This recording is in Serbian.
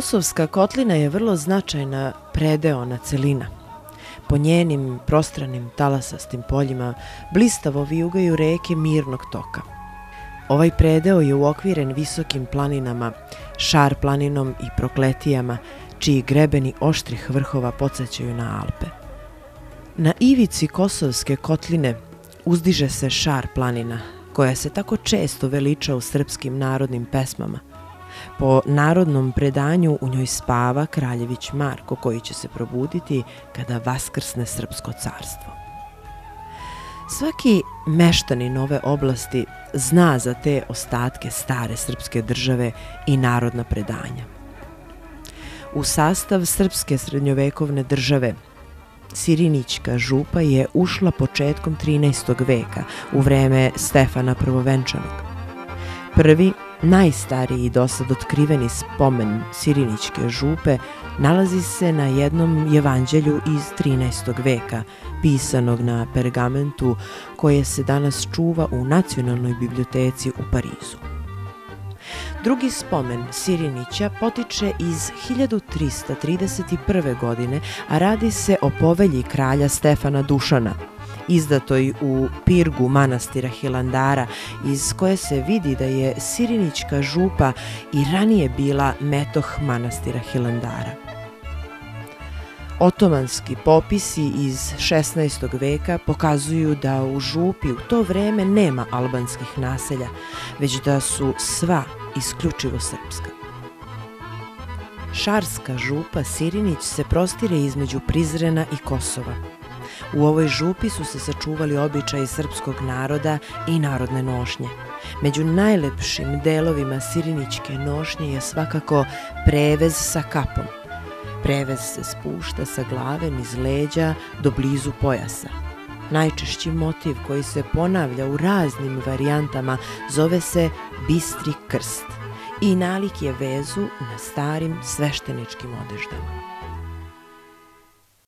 Kosovska kotlina je vrlo značajna predeona celina. Po njenim prostranim talasastim poljima blistavo vijugaju reke mirnog toka. Ovaj predeo je uokviren visokim planinama, Šar planinom i Prokletijama, čiji grebeni oštrih vrhova podsjećaju na Alpe. Na ivici Kosovske kotline uzdiže se Šar planina, koja se tako često veliča u srpskim narodnim pesmama. Po narodnom predanju u njoj spava kraljević Marko, koji će se probuditi kada vaskrsne srpsko carstvo. Svaki meštanin ove oblasti zna za te ostatke stare srpske države i narodna predanja. U sastav srpske srednjovekovne države Sirinićka župa je ušla početkom 13. veka u vreme Stefana Prvovenčanog. Prvi, najstariji i dosad otkriveni spomen Sirinićke župe nalazi se na jednom jevanđelju iz 13. veka, pisanog na pergamentu koje se danas čuva u Nacionalnoj biblioteci u Parizu. Drugi spomen Sirinića potiče iz 1331. godine, a radi se o povelji kralja Stefana Dušana, izdatoj u pirgu manastira Hilandara, iz koje se vidi da je Sirinićka župa i ranije bila metoh manastira Hilandara. Otomanski popisi iz 16. veka pokazuju da u župi u to vreme nema albanskih naselja, već da su sva isključivo srpska. Šarska župa Sirinić se prostire između Prizrena i Kosova. U ovoj župi su se sačuvali običaji srpskog naroda i narodne nošnje. Među najlepšim delovima Sirinićke nošnje je svakako prevez sa kapom. Prevez se spušta sa glave niz leđa do blizu pojasa. Najčešći motiv koji se ponavlja u raznim varijantama zove se bistri krst i nalik je vezu na starim svešteničkim odeždama.